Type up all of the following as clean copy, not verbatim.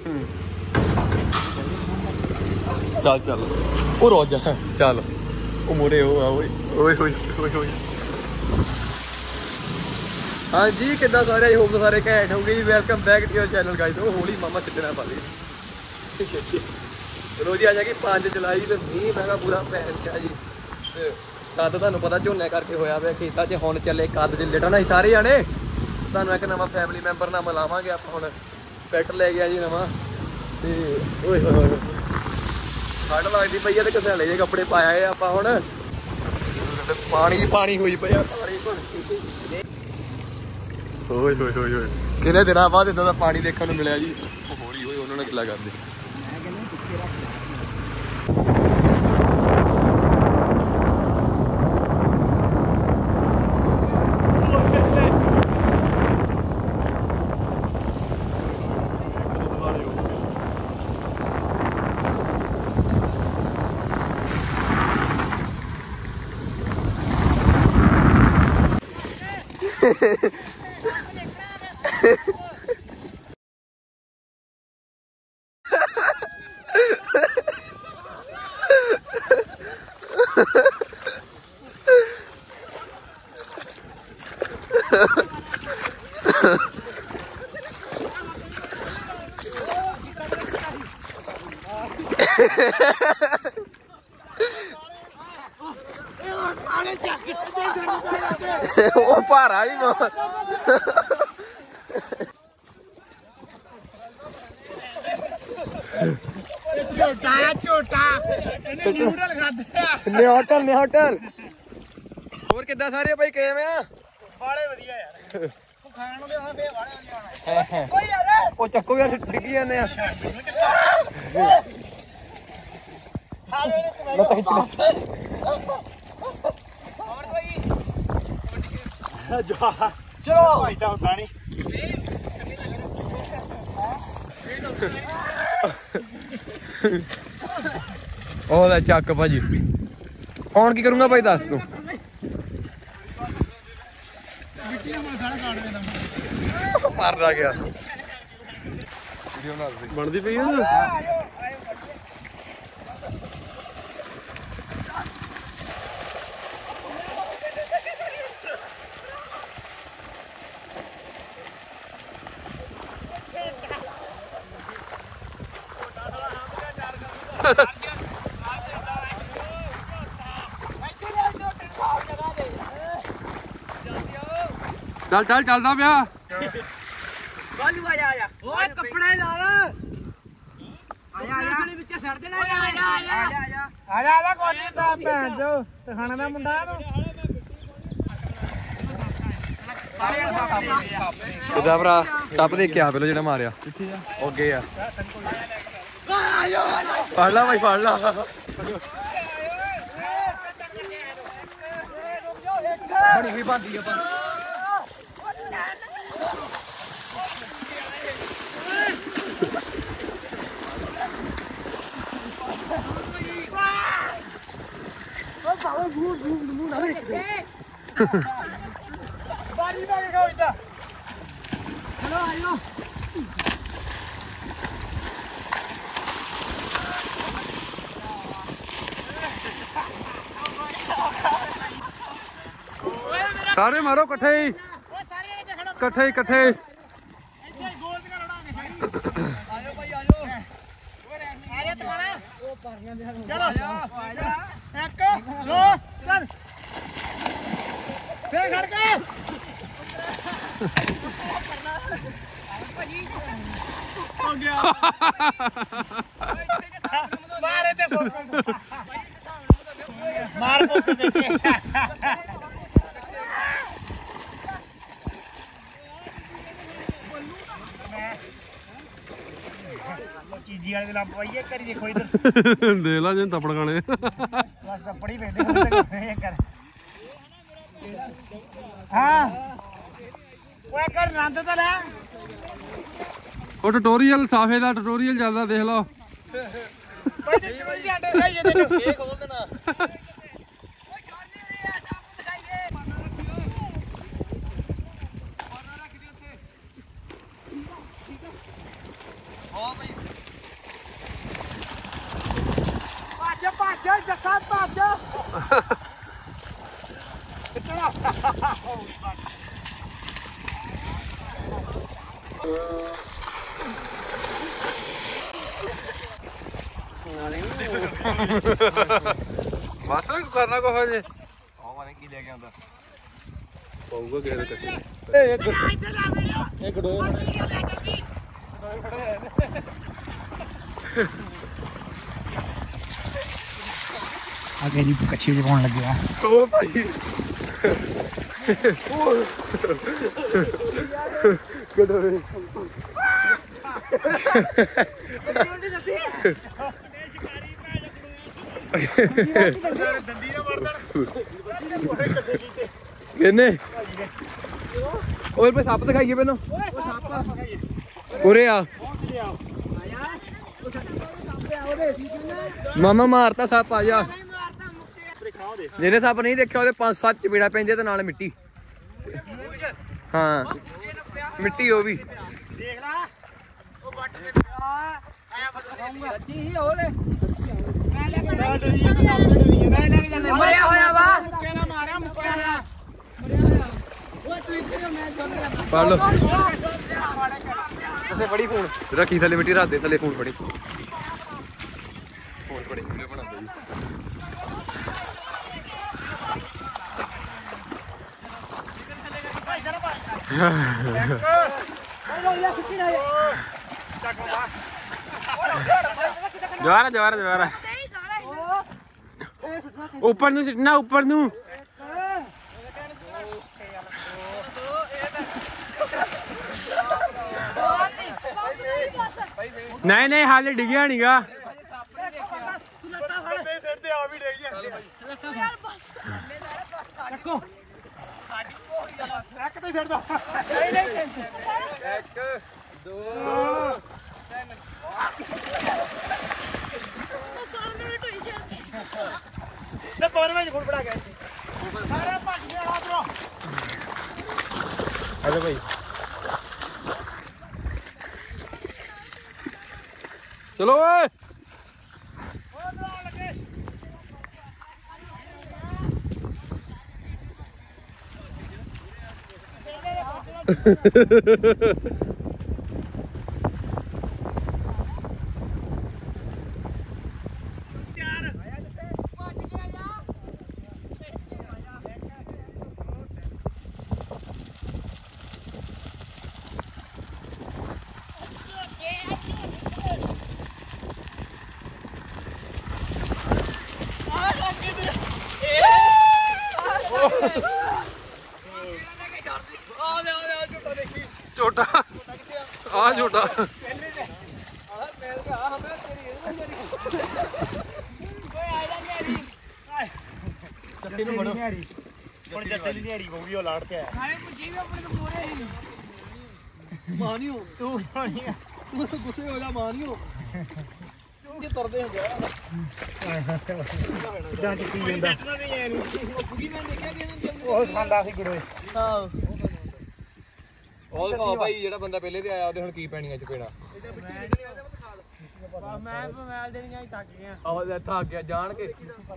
चल चल वो रोज चल वो मोरे हो हाँ जी किदा सारे होप सारे घैंट हो गई। Welcome back to your channel guys. वो होली मामा छिड़ना पा ली चलो जी आ जाएगी 5 जुलाई तो मीह मैं पूरा पैन क्या जी कद तुहानू पता झोने करके होया पे खेता च हुण चले कद च लिटना ही सारे जाने। तुहानू एक नवा फैमिली मैंबर नाल मिलावांगे आप हुण पैट ले गया जी नवा ते ओए होए ठंड लगदी पई है ते घसैले जे कपड़े पाए आए आपां हुण पानी पानी होई पिया पानी ओए होए होए होए किन्ने दिनां बाद इदां दा पानी देखण नूं मिलिया जी। हौली होए उन्हां ने गिला करदे वो भारा भी बहुत होटल और किदा सारे भाई किवें आ बाले वधिया यार खाण दे होण बे बाले वधिया कोई यार ओ चक्को यार डिग्गी जाने आ चलो भाई तो पानी ओह चक भाजी हुण की करूंगा भाई दस तू मारना गया बनती पई चल चल चलदा पिया कपड़े ला खाने का मुंडा भरा टप देख के आ पहले जो मारिया अगे आ फड़ ला भाई फड़ ला बड़ी हुई बनती है सारे मारो कट्ठे कट्ठे कट्ठे मार चीजी वाले लंप पाइए करी देखो इधर दे ला जिन तपड़ खाने बस तपड़ ही पैंदे कर हां ओए कर नंद तो ले ओ ट्यूटोरियल साफे दा ट्यूटोरियल चलदा देख लो भाई जी आटे खाइए तेनु ये खोल देना ओ भाई ਜਾ ਜੱਸਾ ਭੱਜ ਬਸ ਕਰਨਾ ਕੋ ਹੋ ਜੇ ਉਹ ਮਾਨੇ ਕੀ ਲੈ ਕੇ ਆਉਂਦਾ ਪਊਗਾ ਕਿਸੇ ਦੇ ਕੱਚੇ ਇਹ ਗੜੋ ਆਗੇ ਜੀ ਕੱਚੀ ਜਿਹੀ ਪਾਉਣ ਲੱਗਿਆ ਉਹ ਭਾਈ ਗੜੋ ਦੰਦੀ ਨਾ ਵਰਦਣ ਕਿੰਨੇ ਓਏ ਪੇ ਸੱਪ ਦਿਖਾਈਏ ਪਹਿਲਾਂ ਉਰੇ ਆ ਮਾਮਾ ਮਾਰਤਾ ਸੱਪ ਆ ਜਾ ਜਿਹੜੇ ਸੱਪ ਨਹੀਂ ਦੇਖਿਆ ਉਹਦੇ 5-7 ਚਪੇੜਾ ਪੈਂਦੇ ਤੇ ਨਾਲ ਮਿੱਟੀ ਹਾਂ ਮਿੱਟੀ ਉਹ ਵੀ ਦੇਖ ਲੈ ਉਹ ਵੱਟ ਤੇ ਪਿਆ ਆਇਆ ਬਦਲ ਸੱਚੀ ਹੀ ਹੋਲੇ ਮੈਂ ਲੈ ਕੇ ਡਰੀ ਜਾਂਦਾ ਸਭ ਡਰੀ ਜਾਂਦਾ ਮੈਂ ਲੈ ਕੇ ਜਾਂਦਾ ਮਰਿਆ ਹੋਇਆ ਵਾ ਮੁੱਕੇ ਨਾਲ ਮਾਰਿਆ ਮੁੱਕਿਆ ਨਾਲ ਉਹ ਤੂੰ ਇੱਥੇ ਮੈਂ ਚੱਲ ਫੜ ਲੋ ਤੇ ਫੜੀ ਫੋਨ ਰੱਖੀ ਥੱਲੇ ਮਿੱਟੀ ਰੱਖ ਦੇ ਥੱਲੇ ਫੋਨ ਫੜੀ ਫੋਨ ਫੜੀ ਵੀਡੀਓ ਬਣਾਉਂਦਾ ਜੀ ਜਵਾਰਾ ਜਵਾਰਾ ਜਵਾਰਾ ऊपर नु सिटना ऊपर नु नहीं नहीं हाले डिगिया नहीं गा हेलो भाई चलो ओए छोटा आ छोटा गुस्से हो जा मानियो तरदे ਉਹ ਭਾਈ ਜਿਹੜਾ ਬੰਦਾ ਪਹਿਲੇ ਤੇ ਆਇਆ ਉਹਦੇ ਹੁਣ ਕੀ ਪੈਣੀਆਂ ਚਪੇੜਾ ਮੈਂ ਮੋਬਾਈਲ ਦੇਣੀਆਂ ਹੀ ਥੱਕ ਗਿਆ ਆਹ ਥੱਕ ਗਿਆ ਜਾਣ ਕੇ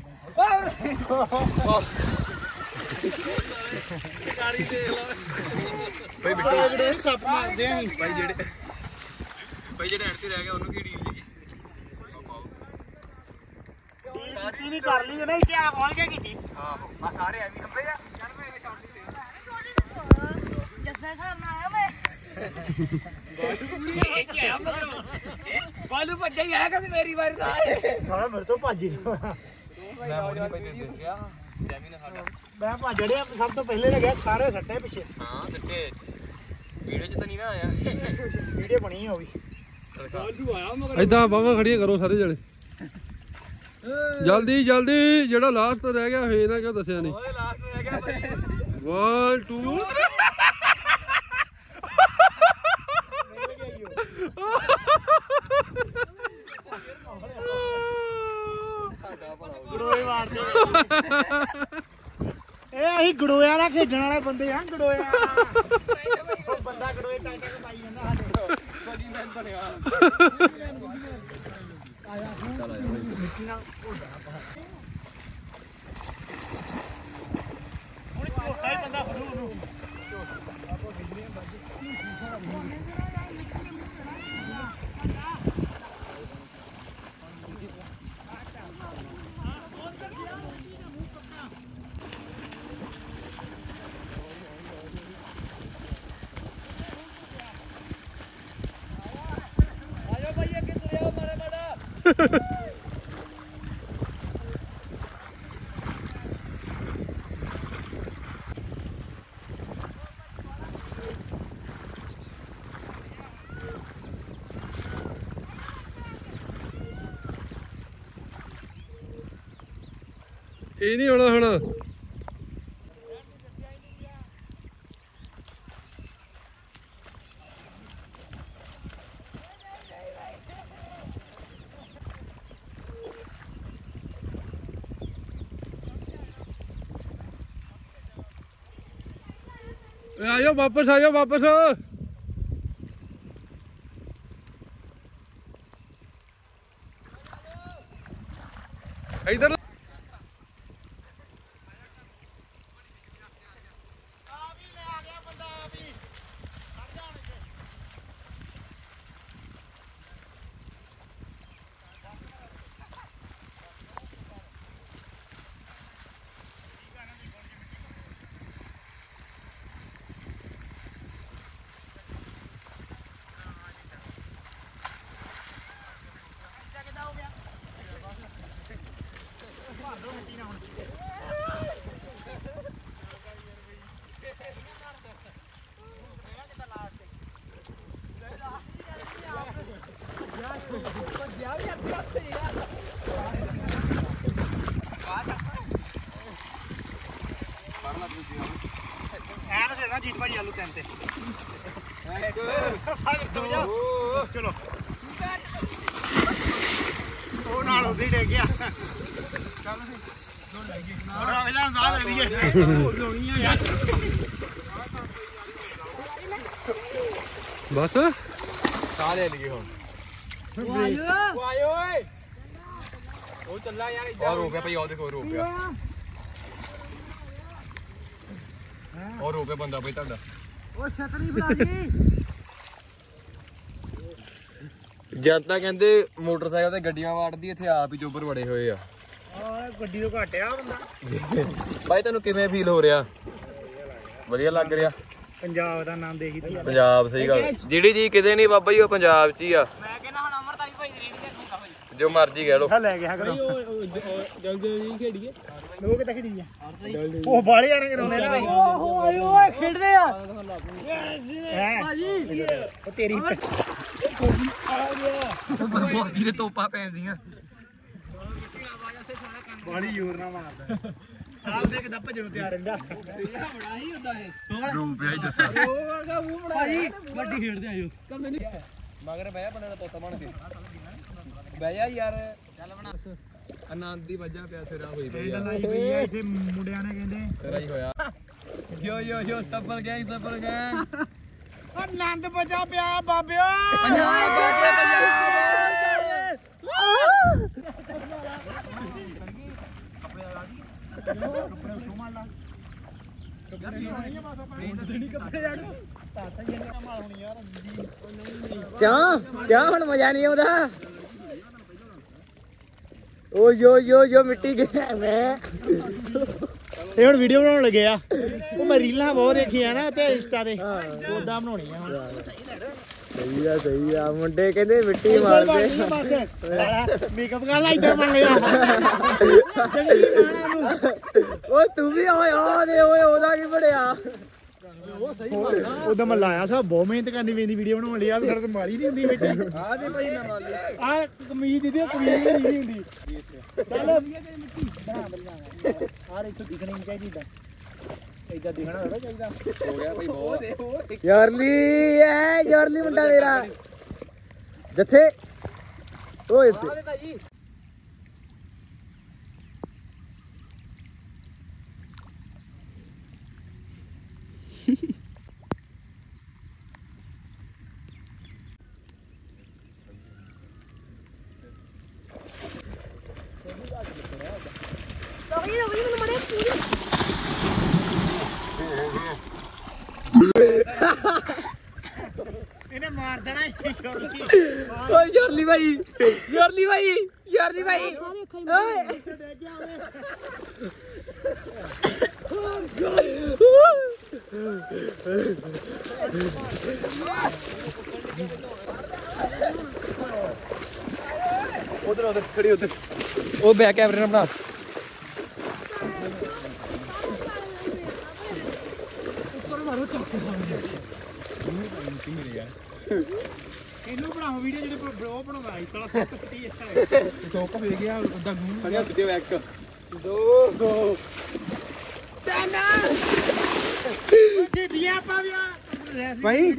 ਕਾਰੀ ਦੇਖ ਲਾ ਭਾਈ ਬਿੱਟੂ ਸੱਪ ਮਾਰਦੇ ਆਂ ਭਾਈ ਜਿਹੜੇ ਐਂਡ ਤੇ ਰਹਿ ਗਿਆ ਉਹਨੂੰ ਕੀ ਡੀਲ ਜੀ ਡੀਲ ਨਹੀਂ ਕਰ ਲਈ ਨਾ ਇੱਥੇ ਆ ਪਹੁੰਚ ਕੇ ਕੀਤੀ ਹਾਂ ਆ ਸਾਰੇ ਐਵੇਂ ਖੰਬੇ ਆ ਚੱਲ ਮੈਂ ਇਹ ਛੱਡ ਦਿੱਤੇ ਜੱਸਾ ਸਾਹਿਬ ਨਾ ਆਇਆ ਮੈਂ ਬਾਲੂ ਭੱਜਿਆ ਹੀ ਆਇਆ ਕਦੇ ਮੇਰੀ ਵਾਰੀ ਦਾ ਸਾਰਾ ਮੇਰੇ ਤੋਂ ਭੱਜ ਗਿਆ ਮੈਂ ਮੋੜੀ ਪਈ ਦੇ ਗਿਆ ਸਟੈਮਿਨਾ ਸਾਡਾ ਮੈਂ ਭੱਜ ਜੜਿਆ ਸਭ ਤੋਂ ਪਹਿਲੇ ਲੱਗਿਆ ਸਾਰੇ ਸੱਟੇ ਪਿੱਛੇ ਹਾਂ ਸੱਟੇ ਵੀਡੀਓ ਚ ਤਾਂ ਨਹੀਂ ਨਾ ਆਇਆ ਵੀਡੀਓ ਬਣੀ ਹੋਈ ਬਾਲੂ ਆਇਆ ਮਗਰ ਇਦਾਂ ਬਾਵਾ ਖੜੀਆਂ ਕਰੋ ਸਾਰੇ ਜਣੇ ਜਲਦੀ ਜਲਦੀ ਜਿਹੜਾ ਲਾਸਟ ਰਹਿ ਗਿਆ ਫੇਰ ਨਾ ਕਿਉਂ ਦੱਸਿਆ ਨਹੀਂ ਓਏ ਲਾਸਟ ਰਹਿ ਗਿਆ ਭਾਈ 1 2 ਗੜੋਏ ਮਾਰਦੇ ਇਹ ਅਸੀਂ ਗੜੋਇਆ ਨਾਲ ਖੇਡਣ ਵਾਲੇ ਬੰਦੇ ਆ ਗੜੋਇਆ ਉਹ ਬੰਦਾ ਗੜੋਏ ਟਾਈਟਾ ਕੇ ਪਾਈ ਜਾਂਦਾ ਸਾਡੇ ਬੜੀ ਮੈਨ ਬਣਿਆ ਆਇਆ ਚੱਲ ਆਇਆ ਮਿੱਟੀ ਨਾਲ ਘੋੜਾ ਇਹ ਨਹੀਂ ਹੋਣਾ ਹੁਣ। आ जाओ वापस, आ जाओ वापस। इधर जीत भाई आलू टाइम पे चलो ਉਹ ਨਾਲ ਉਹਦੀ ਡੇ ਗਿਆ ਚੱਲ ਸੀ ਦੋ ਲੈ ਗਏ ਔਰ ਅਗਲਾ ਸਾਹ ਲੈ ਲਈਏ ਲੋਣੀ ਆ ਯਾਰ ਬਸ ਸਾਹ ਲੈ ਲਈਏ ਹੁਣ ਆਇਓ ਓਏ ਉਹ ਚੱਲਾ ਯਾਰ ਇੱਧਰ और हो गया भाई, और देखो रो गया और हो गया बंदा भाई ਤੁਹਾਡਾ। ਉਹ ਛਤਰੀ ਬਣਾ ਜੀ ਜਨਤਾ ਕਹਿੰਦੇ ਮੋਟਰਸਾਈਕਲ ਤੇ ਗੱਡੀਆਂ ਵਾੜਦੀ, ਇੱਥੇ ਆਪ ਹੀ ਚੋਬਰ ਬੜੇ ਹੋਏ ਆ। ਗੱਡੀ ਤੋਂ ਘਟਿਆ ਬੰਦਾ ਭਾਈ ਤੁਹਾਨੂੰ ਕਿਵੇਂ ਫੀਲ ਹੋ ਰਿਹਾ? ਵਧੀਆ ਲੱਗ ਰਿਹਾ? ਪੰਜਾਬ ਦਾ ਨਾਮ ਦੇਖੀ ਤੀ ਪੰਜਾਬ, ਸਹੀ ਗੱਲ। ਜਿਹੜੀ ਚੀਜ਼ ਕਿਤੇ ਨਹੀਂ ਬਾਬਾ ਜੀ ਉਹ ਪੰਜਾਬ 'ਚ ਹੀ ਆ। ਮੈਂ ਕਹਿੰਦਾ ਹੁਣ ਅਮਰਤਾਈ ਭਾਈ ਦੀ ਰੇੜੀ ਤੇ ਦੂੰਗਾ ਭਾਈ ਜੋ ਮਰਜ਼ੀ ਕਹਿ ਲੋ। ਲੈ ਗਿਆ ਕਰੋ ਜਲਦੀ ਜਲਦੀ ਖੇਡੀਏ ਲੋਕ ਕਿੱਥੇ ਖੇਡੀ ਆ ਉਹ ਬਾਲੇ ਜਾਣੇ ਕਰਾਉਂਦੇ ਨਾ ਓਏ ਓਏ ਖੇਡਦੇ ਆ ਭਾਜੀ ਉਹ ਤੇਰੀ ਫੌਜੀ ਦੇ ਤੋਪਾਂ ਪੈਂਦੀਆਂ। ਬਾਲੀ ਜ਼ੋਰ ਨਾਲ ਮਾਰਦਾ ਆਪ ਦੇ ਕਿਦਾਂ ਭੱਜਣ ਤਿਆਰ ਰਹਿੰਦਾ ਬੜਾ ਹੀ ਹੁੰਦਾ ਇਹ ਰੂਪ ਹੈ ਦੱਸਿਆ ਭਾਜੀ ਵੱਡੀ ਖੇਡਦੇ ਆਇਓ ਮਗਰ ਬਹਿ ਬੰਦੇ ਦਾ ਤੋਤਾ ਬਣ ਕੇ ਬਹਿ ਜਾ ਯਾਰ। ਚੱਲ ਬਣਾ ਆਨੰਦ ਦੀ ਵਜ੍ਹਾ ਪਿਆ ਸਿਰਾ ਹੋਈ ਪਈ ਆ। ਇੱਥੇ ਮੁੰਡਿਆਂ ਨੇ ਕਹਿੰਦੇ ਸਿਰਾ ਹੀ ਹੋਇਆ। ਯੋ ਯੋ ਯੋ ਸਫਲ ਗੈਂਗ ਆਨੰਦ ਬਚਾ ਪਿਆ ਬਾਬਿਓ ਕਿਆ ਹੁਣ ਮਜ਼ਾ ਨਹੀਂ ਆਉਂਦਾ? ਓ ਯੋ ਮਿੱਟੀ ਗਿਆ ਮੈਂ। ਇਹ ਹੁਣ ਵੀਡੀਓ ਬਣਾਉਣ ਲੱਗੇ ਆ ਉਹ ਮੈਂ ਰੀਲਾਂ ਬਹੁਤ ਦੇਖੀਆਂ ਨਾ ਤੇ ਇੰਸਟਾ ਤੇ ਉਦਾਂ ਬਣਾਉਣੀ ਆ ਹੁਣ ਸਹੀ ਆ ਮੁੰਡੇ ਕਹਿੰਦੇ ਮਿੱਟੀ ਮਾਰਦੇ। ਮੇਕਅਪ ਕਰ ਲਾ ਇੱਧਰ ਬਣ ਗਿਆ ਓਏ ਤੂੰ ਵੀ ਓਏ ਓਏ ਉਹਦਾ ਕੀ ਬੜਿਆ? ਉਦੋਂ ਮੈਂ ਲਾਇਆ ਸਾ ਬਹੁਤ ਮਿਹਨਤ ਕਰਨੀ ਪੈਂਦੀ ਵੀਡੀਓ ਬਣਾਉਣ ਲਈ ਆ ਸਰ ਮਾਰੀ ਨਹੀਂ ਹੁੰਦੀ ਮਿੱਟੀ ਆ ਦੇ ਭਾਈ ਮੈਂ ਮਾਰ ਲਿਆ। ਆ ਕਮੀਜ਼ ਦੀ ਕਮੀਜ਼ ਨਹੀਂ ਹੁੰਦੀ ਚੱਲ ਆ ਇੱਥੇ ਦਿਖਣੀ ਨਹੀਂ ਚਾਹੀਦੀ ਇਦਾਂ ਦਿਖਣਾ ਹੋਵੇ ਚਾਹੀਦਾ ਹੋ ਗਿਆ ਭਾਈ ਬਹੁਤ। ਯਾਰਲੀ ਮੁੰਡਾ ਮੇਰਾ ਜੱਥੇ ਓਏ ਇਹਨੇ ਮਾਰ ਦੇਣਾ ਓਏ ਯਾਰਲੀ ਭਾਈ ਓਏ ਉਧਰ ਖੜੀ ਉਧਰ ਉਹ ਬੈਕ ਕੈਮਰੇ ਨਾਲ ਬਣਾ ਇਹਨੂੰ ਬਣਾਓ ਵੀਡੀਓ ਜਿਹੜੇ ਉਹ ਬਣਾਉਂਦਾ ਸੀ ਸਾਲਾ ਸੱਤ ਕੱਟੀ ਇੱਥੇ ਟੋਕ ਹੋ ਗਿਆ ਉਹਦਾ ਗੂੰ ਸਾਰਿਆਂ ਵੀਡੀਓ ਇੱਕ 2 ਟਾਨਾ ਜੀ ਆਪਾਂ ਵੀ ਭਾਈ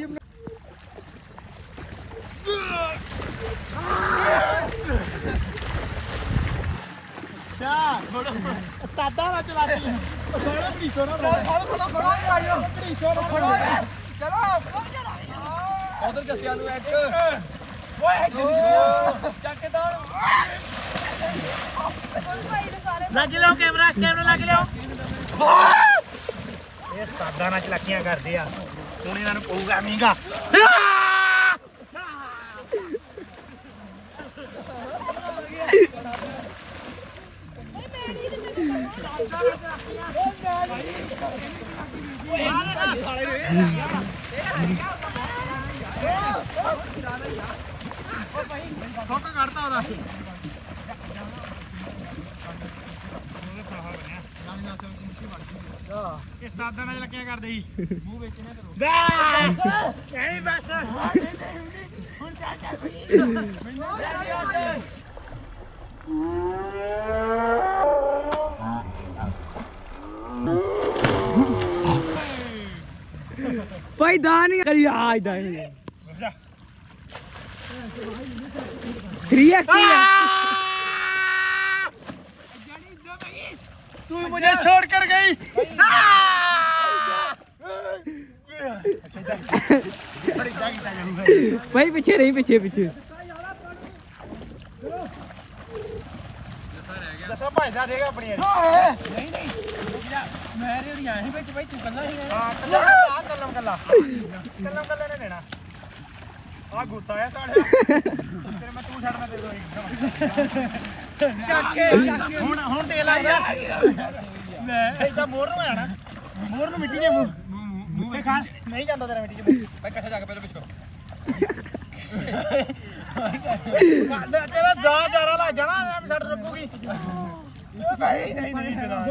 ਉਸਤਾਦਾਂ ਨਾਲ ਚਲਾਤੀ ਸਾਰਾ ਘੜੀਸੋ ਨਾ ਫੜੋ ਆਇਓ ਘੜੀਸੋ ਨਾ ਫੜੋ ਚਲੋ ਉਧਰ ਜੱਸਿਆਂ ਨੂੰ ਇੱਕ ਓਏ ਚੱਕ ਕੇ ਦਾਣ ਲੱਗ ਲਿਓ ਕੈਮਰਾ ਲੱਗ ਲਿਓ ਇਹ ਉਸਤਾਦਾਂ ਨਾਲ ਚਲਾਕੀਆਂ ਕਰਦੇ ਆ ਹੁਣ ਇਹਨਾਂ ਨੂੰ ਪਊਗਾ ਮਹਿੰਗਾ ਫੋਟੋ ਕੱਢਤਾ ਉਹਦਾ ਇਸ ਦਾਦਾ ਨਾਲ ਲੱਗਿਆ ਕਰਦੇ ਸੀ ਮੂੰਹ ਵਿੱਚ ਨਾ ਕਰੋ ਐਵੇਂ ਬਸ ਹੁਣ ਚੱਲ ਭਾਈ ਦਾ ਨਹੀਂ ਕਰੀ ਆ ਇਦਾਂ ਹੀ 3x तू मुझे छोड़ कर गई भाई पीछे नहीं पीछे दसा भाईदा देगा अपनी मैं रेड़ी आया भाई तू कल्ला ही कल्ला ने देना आ गुत्ता है साढ़े तेरे मैं तू छड़ना तेरे को ਹੁਣ ਤੇਲ ਆ ਗਿਆ ਲੈ ਇਦਾਂ ਮੋਰ ਨੂੰ ਆਣਾ ਮੋਰ ਨੂੰ ਮਿੱਟੀ ਦੇ ਮੂੰਹ ਤੇ ਖਾ ਨਹੀਂ ਜਾਂਦਾ ਤੇਰਾ ਮਿੱਟੀ ਚ ਮੈਂ ਕੱਛਾ ਜਾ ਕੇ ਪਹਿਲਾਂ ਪਿੱਛੋਂ ਤੇਰਾ ਜਾਰਾ ਲੱਗ ਜਾਣਾ ਐਵੇਂ ਛੱਡ ਰੱਖੂਗੀ ਨਹੀਂ ਜਰਾ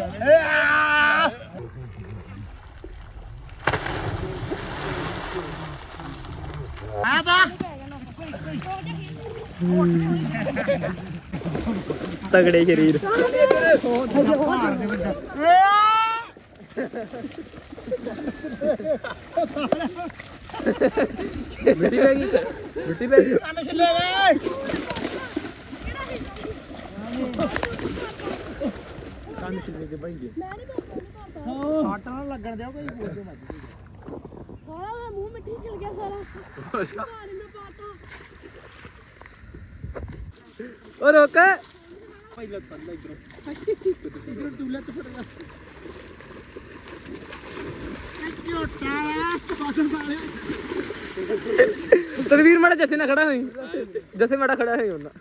ਆ ਤਾਂ तगड़े शरीर मिट्टी पैगी ਲੱਗਣ ਦਿਓ ਕੋਈ ਬੋਲ ਦਿਓ ਮੱਝ ਸਾਰਾ ਮੂੰਹ ਮਿੱਟੀ ਚਲ ਗਿਆ ਸਾਰਾ ਪਾਣੀ में पाता ओ रोक ਇਧਰ ਟੂਲਾ ਤੇ ਫੜਨਾ ਝੋਟਾ ਪਾਸੋਂ ਸਾਲੇ तनवीर माड़ा जैसे ना खड़ा हुई जैसे माड़ा खड़ा है होना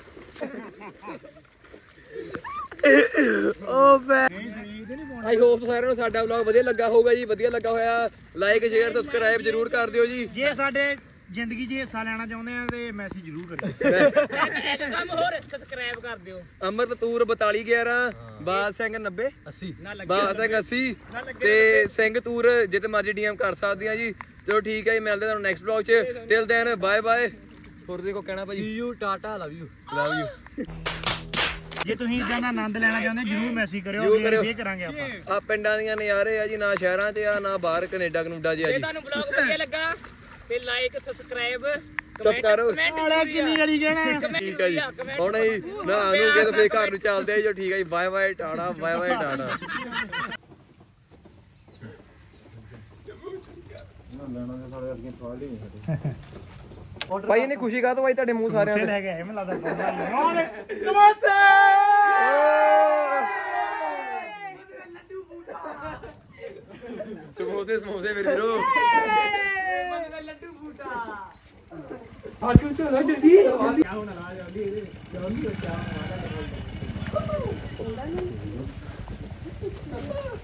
ओ बे ਆਈ ਹੋਪ ਸਾਰਿਆਂ ਨੂੰ ਸਾਡਾ ਵਲੌਗ ਵਧੀਆ ਲੱਗਾ ਹੋਊਗਾ ਜੀ ਵਧੀਆ ਲੱਗਾ ਹੋਇਆ ਲਾਈਕ ਸ਼ੇਅਰ ਸਬਸਕ੍ਰਾਈਬ ਜਰੂਰ ਕਰ ਦਿਓ ਜੀ ਜੇ ਸਾਡੇ ਜ਼ਿੰਦਗੀ 'ਚ ਹਿੱਸਾ ਲੈਣਾ ਚਾਹੁੰਦੇ ਆ ਤੇ ਮੈਸੇਜ ਜ਼ਰੂਰ ਕਰਿਓ ਇੱਕ ਕੰਮ ਹੋਰ ਸਬਸਕ੍ਰਾਈਬ ਕਰ ਦਿਓ ਅਮਰਤੂਰ 4211 ਬਾਦ ਸਿੰਘ 90 80 ਬਾਦ ਸਿੰਘ 80 ਤੇ ਸਿੰਘ ਤੂਰ ਜਿੱਤੇ ਮਰਜੀ ਡੀਐਮ ਕਰ ਸਕਦੇ ਆ ਜੀ ਚਲੋ ਠੀਕ ਹੈ ਜੀ ਮਿਲਦੇ ਤੁਹਾਨੂੰ ਨੈਕਸਟ ਵਲੌਗ 'ਚ ਟਿਲ ਦੈਨ ਬਾਏ ਬਾਏ ਹੋਰ ਦੇ ਕੋ ਕਹਿਣਾ ਭਾਜੀ see you tata love you ਜੇ ਤੁਸੀਂ ਇਦਾਂ ਦਾ ਆਨੰਦ ਲੈਣਾ ਚਾਹੁੰਦੇ ਜਰੂਰ ਮੈਸੇਜ ਕਰਿਓ ਫੇਰ ਕਰਾਂਗੇ ਆਪਾਂ ਆ ਪਿੰਡਾਂ ਦੀਆਂ ਨਜ਼ਾਰੇ ਆ ਜੀ ਨਾ ਸ਼ਹਿਰਾਂ 'ਚ ਆ ਨਾ ਬਾਹਰ ਕੈਨੇਡਾ ਕਨੂਡਾ ਜੀ ਆ ਜੀ ਤੁਹਾਨੂੰ ਵਲੌਗ ਵਧੀਆ ਲੱਗਾ ਤੇ ਲਾਈਕ ਸਬਸਕ੍ਰਾਈਬ ਚੁੱਪ ਕਰੋ ਆਲੇ ਕਿੰਨੀ ਵਾਰੀ ਕਹਿਣਾ ਠੀਕ ਹੈ ਜੀ ਹੁਣ ਜੀ ਨਾ ਨੂੰ ਕੇ ਤੇ ਫੇਰ ਘਰ ਨੂੰ ਚੱਲਦੇ ਆ ਜੋ ਠੀਕ ਹੈ ਜੀ bye bye tata bye bye tata ਭਾਈ ਇਹਨੇ ਖੁਸ਼ੀ ਕਾ ਤੋਂ ਭਾਈ ਤੁਹਾਡੇ ਮੂੰਹ ਸਾਰਿਆਂ ਲੈ ਕੇ ਆਏ ਮੈਨੂੰ ਲੱਗਦਾ ਸਮੋਸੇ ਸਮੋਸੇ ਮੇਰੇ ਵੀਰੋ ਲੱਡੂ ਬੂਟਾ आजू चलो जल्दी क्या होना जल्दी